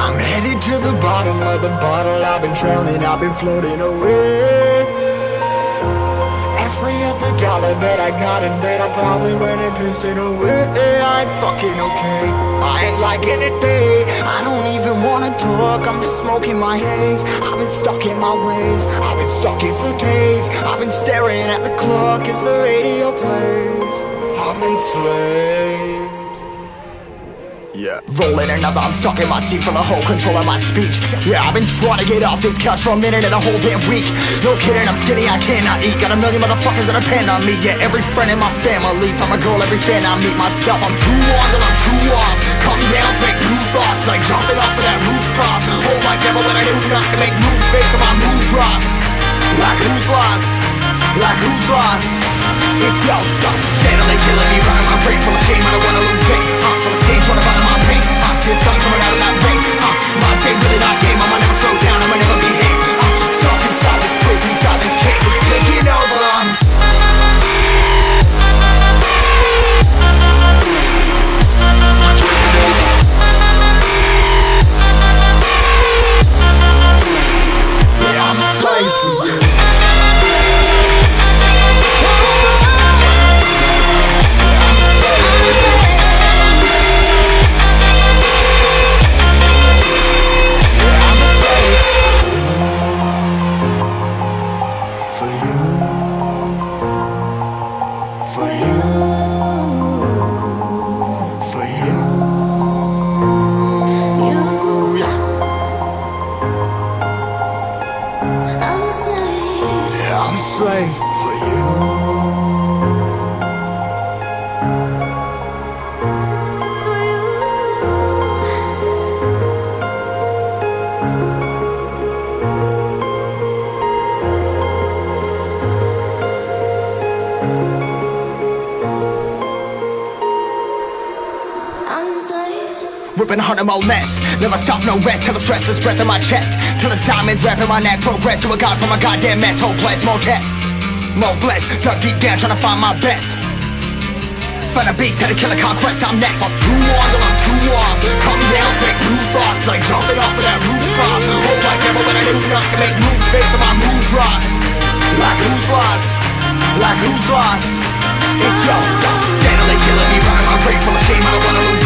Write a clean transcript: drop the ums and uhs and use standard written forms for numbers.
I'm headed to the bottom of the bottle. I've been drowning, I've been floating away. Every other dollar that I got in bed, I probably went and pissed it away. I ain't fucking okay, I ain't liking it, babe. I don't even wanna talk, I'm just smoking my haze. I've been stuck in my ways, I've been stuck in for days. I've been staring at the clock as the radio plays. I'm enslaved. Yeah, rolling another, I'm stuck in my seat from the whole control of my speech. Yeah, I've been trying to get off this couch for a minute and a whole damn week. No kidding, I'm skinny, I cannot eat. Got a million motherfuckers that depend on me. Yeah, every friend in my family, from a girl, every fan I meet myself. I'm too on till I'm too off. Come down to make new thoughts, like jumping off of that rooftop. Whole life never when I knew not to make moves based on my mood drops. Like who's lost? Like who's lost? It's yo, steadily killing me, running my brain full of shame. I don't wanna lose it. Full of stage, trying to find my pain. I see the sun coming out of that rain. Minds ain't really not tame. I'ma never slow down, I'ma never behave. Stuck inside this prison, inside this cage, it's taking over. Yeah, I'm a slave for you. I'm a slave for you. Ripping harder, more less. Never stop, no rest. Till the stress is breath in my chest. Till it's diamonds wrapping my neck. Progress to a god from a goddamn mess. Hopeless, more tests, more blessed. Dug deep down trying to find my best. Find a beast, had to kill a conquest. I'm next. I'm too on till I'm too off. Come down to make new thoughts, like jumping off of that rooftop. Whole life never when I knew not to make moves based on my mood drops. Like who's lost? Like who's lost? It's yo, steadily killing me, running my brain full of shame. I don't wanna lose